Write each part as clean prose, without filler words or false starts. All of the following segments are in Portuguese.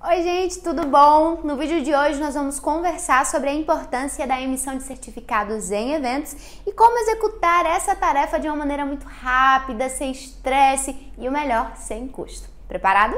Oi gente, tudo bom? No vídeo de hoje nós vamos conversar sobre a importância da emissão de certificados em eventos e como executar essa tarefa de uma maneira muito rápida, sem estresse e o melhor, sem custo. Preparado?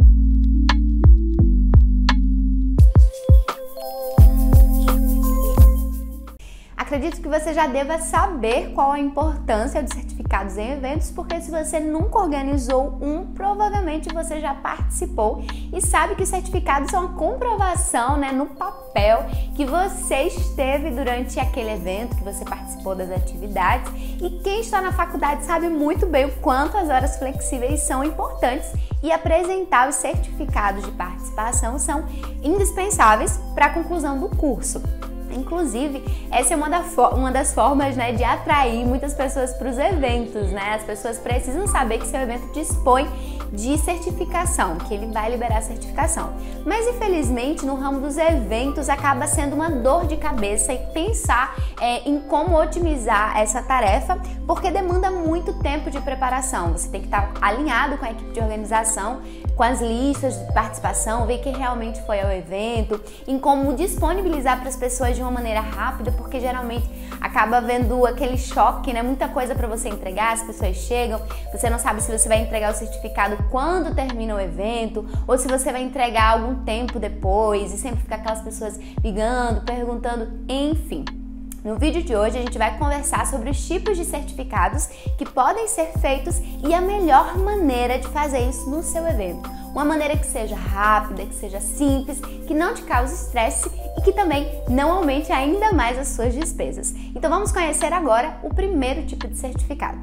Acredito que você já deva saber qual a importância de certificados em eventos, porque se você nunca organizou um, provavelmente você já participou e sabe que os certificados são a comprovação, no papel que você esteve durante aquele evento, que você participou das atividades. E quem está na faculdade sabe muito bem o quanto as horas flexíveis são importantes e apresentar os certificados de participação são indispensáveis para a conclusão do curso. Inclusive, essa é uma das formas de atrair muitas pessoas para os eventos, As pessoas precisam saber que seu evento dispõe de certificação, que ele vai liberar certificação. Mas, infelizmente, no ramo dos eventos acaba sendo uma dor de cabeça e pensar em como otimizar essa tarefa, porque demanda muito tempo de preparação. Você tem que estar alinhado com a equipe de organização, com as listas de participação, ver quem realmente foi ao evento, em como disponibilizar para as pessoas de uma maneira rápida, porque geralmente acaba havendo aquele choque, muita coisa para você entregar, as pessoas chegam, você não sabe se você vai entregar o certificado quando termina o evento, ou se você vai entregar algum tempo depois, e sempre fica aquelas pessoas ligando, perguntando, enfim. No vídeo de hoje a gente vai conversar sobre os tipos de certificados que podem ser feitos e a melhor maneira de fazer isso no seu evento. Uma maneira que seja rápida, que seja simples, que não te cause estresse e que também não aumente ainda mais as suas despesas. Então vamos conhecer agora o primeiro tipo de certificado.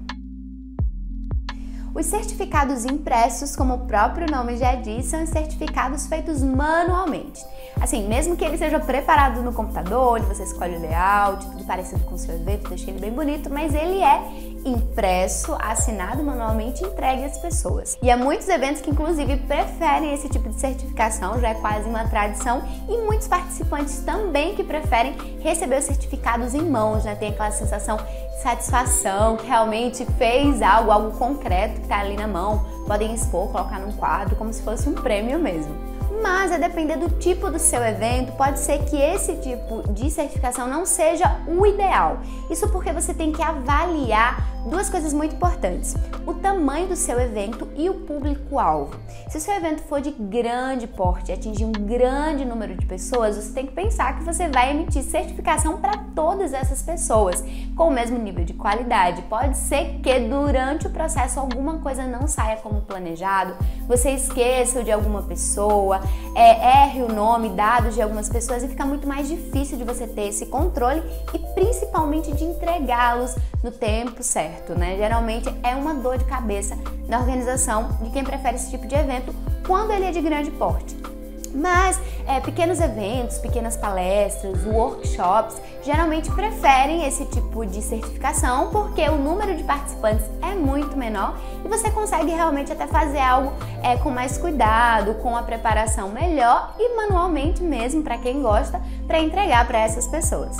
Os certificados impressos, como o próprio nome já diz, são os certificados feitos manualmente. Assim, mesmo que ele seja preparado no computador, onde você escolhe o layout, tudo parecido com o seu evento, deixa ele bem bonito, mas ele é impresso, assinado manualmente e entregue às pessoas. E há muitos eventos que inclusive preferem esse tipo de certificação, já é quase uma tradição, e muitos participantes também que preferem receber os certificados em mãos, Tem aquela sensação de satisfação, que realmente fez algo concreto que está ali na mão, podem expor, colocar num quadro, como se fosse um prêmio mesmo. Mas, a depender do tipo do seu evento, pode ser que esse tipo de certificação não seja o ideal. Isso porque você tem que avaliar duas coisas muito importantes: o tamanho do seu evento e o público-alvo. Se o seu evento for de grande porte, atingir um grande número de pessoas, você tem que pensar que você vai emitir certificação para todas essas pessoas, com o mesmo nível de qualidade. Pode ser que durante o processo alguma coisa não saia como planejado, você esqueça de alguma pessoa, erre o nome, dados de algumas pessoas, e fica muito mais difícil de você ter esse controle e principalmente de entregá-los no tempo certo, Geralmente é uma dor de cabeça na organização de quem prefere esse tipo de evento quando ele é de grande porte. Mas pequenos eventos, pequenas palestras, workshops, geralmente preferem esse tipo de certificação porque o número de participantes é muito menor e você consegue realmente até fazer algo com mais cuidado, com a preparação melhor e manualmente mesmo, para quem gosta, para entregar para essas pessoas.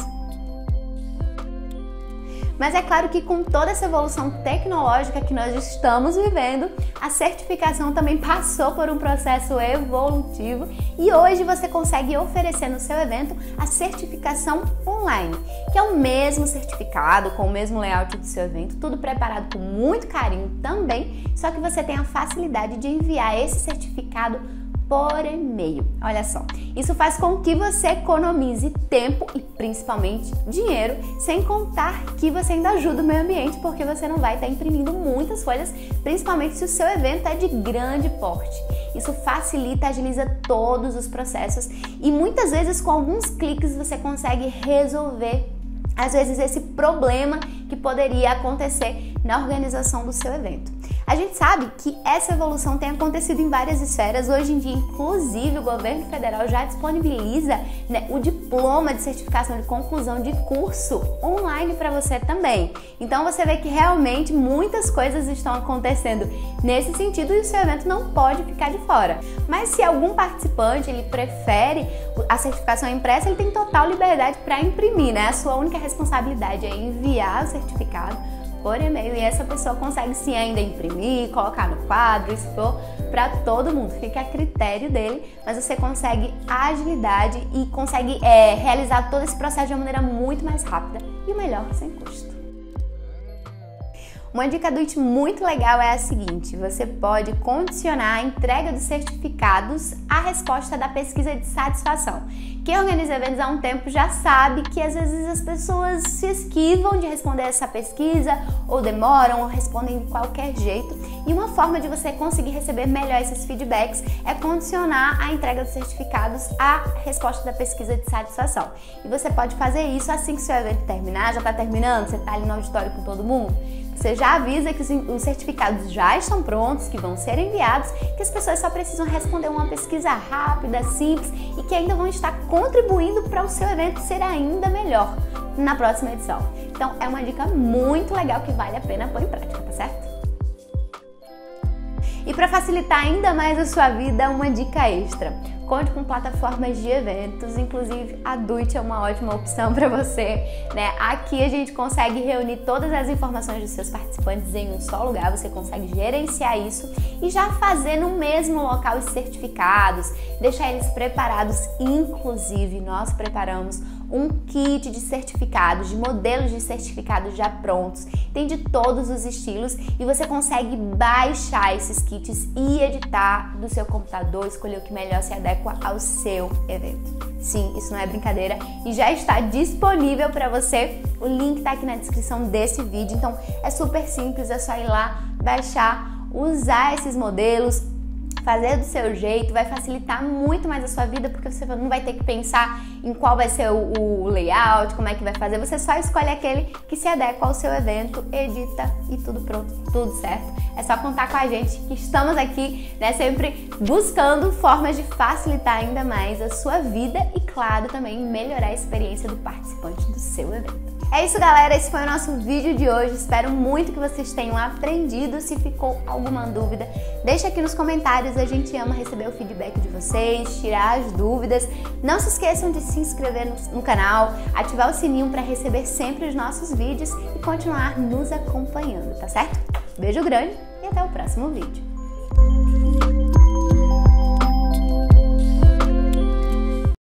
Mas é claro que com toda essa evolução tecnológica que nós estamos vivendo, a certificação também passou por um processo evolutivo e hoje você consegue oferecer no seu evento a certificação online, que é o mesmo certificado, com o mesmo layout do seu evento, tudo preparado com muito carinho também, só que você tem a facilidade de enviar esse certificado por e-mail. Olha só, isso faz com que você economize tempo e principalmente dinheiro, sem contar que você ainda ajuda o meio ambiente, porque você não vai estar imprimindo muitas folhas, principalmente se o seu evento é de grande porte. Isso facilita, agiliza todos os processos e muitas vezes com alguns cliques você consegue resolver às vezes esse problema que poderia acontecer na organização do seu evento. A gente sabe que essa evolução tem acontecido em várias esferas. Hoje em dia, inclusive, o governo federal já disponibiliza o diploma de certificação de conclusão de curso online para você também. Então você vê que realmente muitas coisas estão acontecendo nesse sentido e o seu evento não pode ficar de fora. Mas se algum participante ele prefere a certificação impressa, ele tem total liberdade para imprimir, A sua única responsabilidade é enviar o certificado por e-mail e essa pessoa consegue sim ainda imprimir, colocar no quadro, expor para todo mundo, fica a critério dele, mas você consegue agilidade e consegue realizar todo esse processo de uma maneira muito mais rápida e o melhor, sem custo. Uma dica do IT muito legal é a seguinte: você pode condicionar a entrega dos certificados à resposta da pesquisa de satisfação. Quem organiza eventos há um tempo já sabe que às vezes as pessoas se esquivam de responder essa pesquisa, ou demoram, ou respondem de qualquer jeito. E uma forma de você conseguir receber melhor esses feedbacks é condicionar a entrega dos certificados à resposta da pesquisa de satisfação. E você pode fazer isso assim que seu evento terminar, já está terminando, você está ali no auditório com todo mundo. Você já avisa que os certificados já estão prontos, que vão ser enviados, que as pessoas só precisam responder uma pesquisa rápida, simples e que ainda vão estar contribuindo para o seu evento ser ainda melhor na próxima edição. Então é uma dica muito legal que vale a pena pôr em prática, tá certo? E para facilitar ainda mais a sua vida, uma dica extra. Conte com plataformas de eventos, inclusive a Duit é uma ótima opção para você, né? Aqui a gente consegue reunir todas as informações dos seus participantes em um só lugar, você consegue gerenciar isso e já fazer no mesmo local os certificados, deixar eles preparados. Inclusive, nós preparamos um kit de certificados, de modelos de certificados já prontos, tem de todos os estilos e você consegue baixar esses kits e editar do seu computador, escolher o que melhor se adequa ao seu evento. Sim, isso não é brincadeira e já está disponível para você. O link está aqui na descrição desse vídeo, então é super simples, é só ir lá, baixar, usar esses modelos, fazer do seu jeito, vai facilitar muito mais a sua vida, porque você não vai ter que pensar em qual vai ser o layout, como é que vai fazer, você só escolhe aquele que se adequa ao seu evento, edita e tudo pronto, tudo certo. É só contar com a gente que estamos aqui, né, sempre buscando formas de facilitar ainda mais a sua vida e, claro, também melhorar a experiência do participante do seu evento. É isso, galera, esse foi o nosso vídeo de hoje, espero muito que vocês tenham aprendido. Se ficou alguma dúvida, deixa aqui nos comentários, a gente ama receber o feedback de vocês, tirar as dúvidas. Não se esqueçam de se inscrever no canal, ativar o sininho para receber sempre os nossos vídeos e continuar nos acompanhando, tá certo? Beijo grande e até o próximo vídeo.